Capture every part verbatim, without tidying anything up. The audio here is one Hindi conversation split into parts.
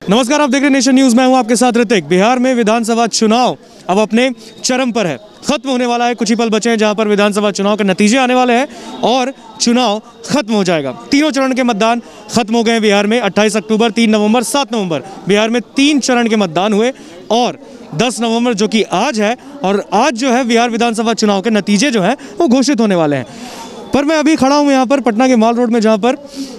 नमस्कार, आप देख रहे हैं नेशन न्यूज़। मैं हूं आपके साथ ऋतिक। बिहार में विधानसभा चुनाव अब अपने चरम पर है, खत्म होने वाला है। कुछ ही पल बचे हैं जहां पर विधानसभा चुनाव के नतीजे आने वाले हैं और चुनाव खत्म हो जाएगा। तीनों चरण के मतदान खत्म हो गए हैं बिहार में। अट्ठाईस अक्टूबर, तीन नवंबर, सात नवंबर बिहार में तीन चरण के मतदान हुए और दस नवंबर जो कि आज है, और आज जो है बिहार विधानसभा चुनाव के नतीजे जो हैं वो घोषित होने वाले हैं। पर मैं अभी खड़ा हूँ यहाँ पर पटना के माल रोड में, जहाँ पर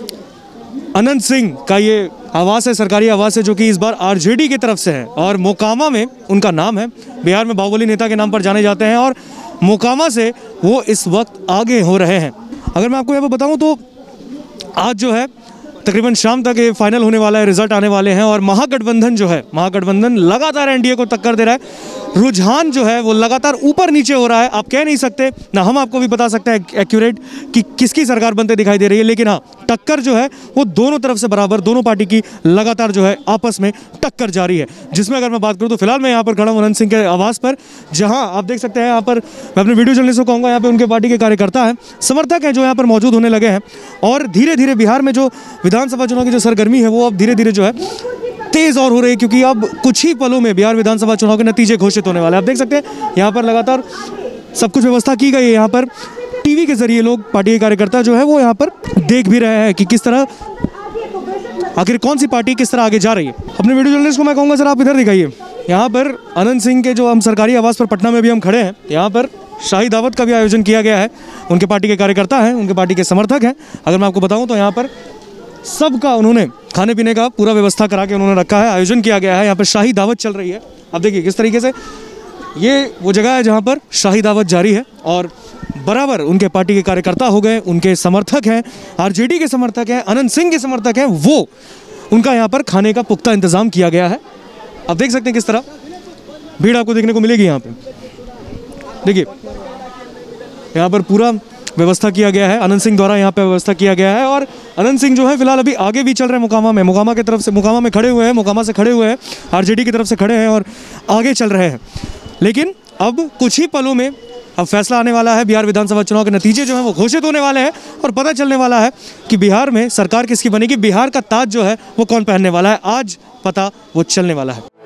अनंत सिंह का ये आवास है, सरकारी आवास है, जो कि इस बार आरजेडी की तरफ से है और मोकामा में उनका नाम है। बिहार में बाहुबली नेता के नाम पर जाने जाते हैं और मोकामा से वो इस वक्त आगे हो रहे हैं। अगर मैं आपको यहाँ पर बताऊँ तो आज जो है तकरीबन शाम तक ये फाइनल होने वाला है, रिजल्ट आने वाले हैं और महागठबंधन जो है, महागठबंधन लगातार एनडीए को टक्कर दे रहा है। रुझान जो है वो लगातार ऊपर नीचे हो रहा है। आप कह नहीं सकते, ना हम आपको भी बता सकते हैं एक्यूरेट कि किसकी सरकार बनते दिखाई दे रही है, लेकिन हाँ, टक्कर जो है वो दोनों तरफ से बराबर, दोनों पार्टी की लगातार जो है आपस में टक्कर जारी है। जिसमें अगर मैं बात करूँ तो फिलहाल मैं यहाँ पर खड़ा हूँ अनंत सिंह के आवास पर, जहाँ आप देख सकते हैं यहाँ पर मैं अपने वीडियो जर्नलिस्ट को कहूँगा, यहाँ पे उनके पार्टी के कार्यकर्ता हैं, समर्थक हैं जो यहाँ पर मौजूद होने लगे हैं। और धीरे धीरे बिहार में जो विधानसभा चुनाव की जो सरगर्मी है वो अब धीरे धीरे जो है तेज और हो रही है, क्योंकि अब कुछ ही पलों में बिहार विधानसभा चुनाव के नतीजे घोषित होने वाले हैं। आप देख सकते हैं यहाँ पर लगातार सब कुछ व्यवस्था की गई है। यहाँ पर टीवी के जरिए लोग, पार्टी के कार्यकर्ता जो है वो यहाँ पर देख भी रहे हैं कि किस तरह, आखिर कौन सी पार्टी किस तरह आगे जा रही है। अपने वीडियो जर्नलिस्ट को मैं कहूँगा सर आप इधर दिखाइए। यहाँ पर अनंत सिंह के जो हम सरकारी आवास पर पटना में भी हम खड़े हैं, यहाँ पर शाही दावत का भी आयोजन किया गया है। उनके पार्टी के कार्यकर्ता हैं, उनके पार्टी के समर्थक हैं। अगर मैं आपको बताऊँ तो यहाँ पर सबका उन्होंने खाने पीने का पूरा व्यवस्था करा के उन्होंने रखा है, आयोजन किया गया है। यहाँ पर शाही दावत चल रही है। आप देखिए किस तरीके से ये वो जगह है जहाँ पर शाही दावत जारी है और बराबर उनके पार्टी के कार्यकर्ता हो गए, उनके समर्थक हैं, आरजेडी के समर्थक हैं, अनंत सिंह के समर्थक हैं, वो उनका यहाँ पर खाने का पुख्ता इंतजाम किया गया है। आप देख सकते हैं किस तरह भीड़ आपको देखने को मिलेगी। यहाँ पे देखिए यहाँ पर पूरा व्यवस्था किया गया है, अनंत सिंह द्वारा यहाँ पे व्यवस्था किया गया है। और अनंत सिंह जो है फिलहाल अभी आगे भी चल रहे हैं मोकामा में, मोकामा की तरफ से, मोकामा में खड़े हुए हैं, मोकामा से खड़े हुए हैं, आरजेडी की तरफ से खड़े हैं और आगे चल रहे हैं। लेकिन अब कुछ ही पलों में अब फैसला आने वाला है। बिहार विधानसभा चुनाव के नतीजे जो हैं वो घोषित होने वाले हैं और पता चलने वाला है कि बिहार में सरकार किसकी बनेगी, बिहार का ताज जो है वो कौन पहनने वाला है। आज पता वो चलने वाला है।